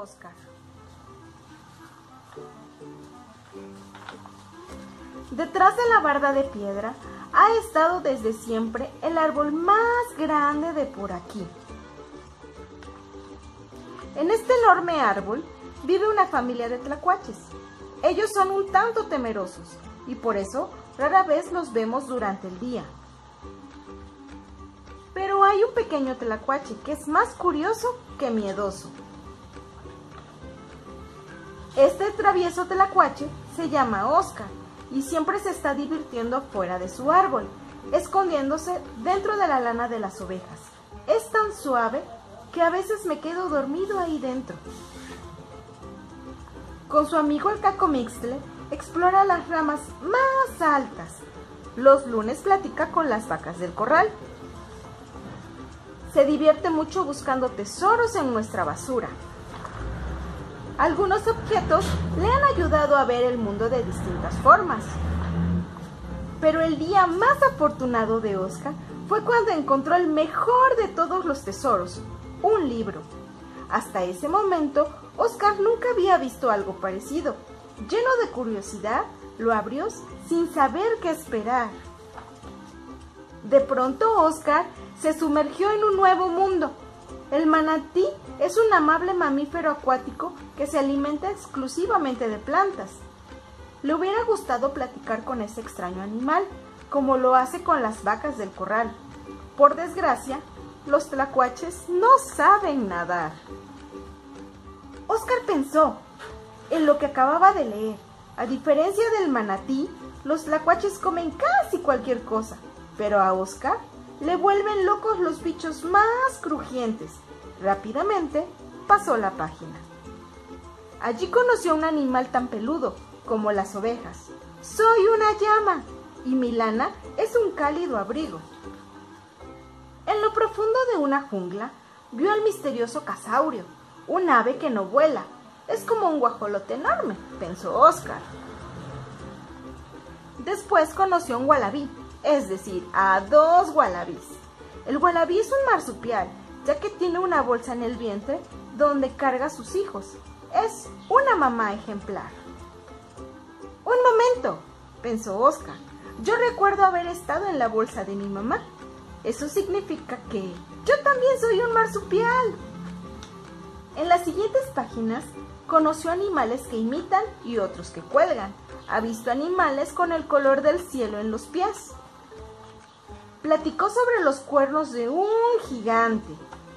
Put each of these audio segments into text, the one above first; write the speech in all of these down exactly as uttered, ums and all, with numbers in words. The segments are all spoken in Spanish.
Oscar. Detrás de la barda de piedra ha estado desde siempre el árbol más grande de por aquí. En este enorme árbol vive una familia de tlacuaches. Ellos son un tanto temerosos y por eso rara vez los vemos durante el día. Pero hay un pequeño tlacuache que es más curioso que miedoso. Este travieso tlacuache se llama Oscar y siempre se está divirtiendo fuera de su árbol, escondiéndose dentro de la lana de las ovejas. Es tan suave que a veces me quedo dormido ahí dentro. Con su amigo el cacomixtle explora las ramas más altas. Los lunes platica con las vacas del corral. Se divierte mucho buscando tesoros en nuestra basura. Algunos objetos le han ayudado a ver el mundo de distintas formas. Pero el día más afortunado de Oscar fue cuando encontró el mejor de todos los tesoros, un libro. Hasta ese momento, Oscar nunca había visto algo parecido. Lleno de curiosidad, lo abrió sin saber qué esperar. De pronto, Oscar se sumergió en un nuevo mundo. El manatí es un amable mamífero acuático que se alimenta exclusivamente de plantas. Le hubiera gustado platicar con ese extraño animal, como lo hace con las vacas del corral. Por desgracia, los tlacuaches no saben nadar. Oscar pensó en lo que acababa de leer. A diferencia del manatí, los tlacuaches comen casi cualquier cosa, pero a Oscar le vuelven locos los bichos más crujientes. Rápidamente pasó la página. Allí conoció a un animal tan peludo como las ovejas. Soy una llama y mi lana es un cálido abrigo. En lo profundo de una jungla vio al misterioso casaurio, un ave que no vuela. Es como un guajolote enorme, pensó Oscar. Después conoció a un gualabí, es decir, a dos gualabís. El gualabí es un marsupial, ya que tiene una bolsa en el vientre donde carga a sus hijos. Es una mamá ejemplar. Un momento, pensó Oscar. Yo recuerdo haber estado en la bolsa de mi mamá. Eso significa que yo también soy un marsupial. En las siguientes páginas conoció animales que imitan y otros que cuelgan. Ha visto animales con el color del cielo en los pies. Platicó sobre los cuernos de un gigante.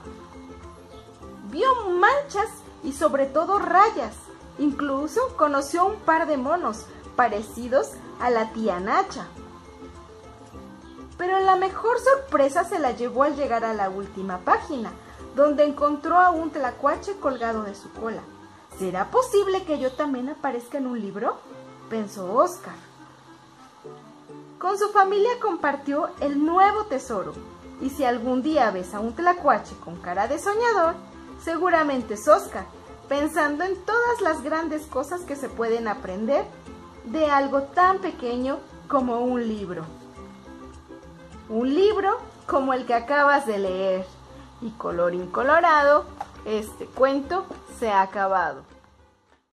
Vio manchas y sobre todo rayas. Incluso conoció un par de monos parecidos a la tía Nacha. Pero la mejor sorpresa se la llevó al llegar a la última página, donde encontró a un tlacuache colgado de su cola. ¿Será posible que yo también aparezca en un libro?, pensó Oscar. Con su familia compartió el nuevo tesoro, y si algún día ves a un tlacuache con cara de soñador, seguramente es Oscar, pensando en todas las grandes cosas que se pueden aprender de algo tan pequeño como un libro. Un libro como el que acabas de leer. Y colorín colorado, este cuento se ha acabado.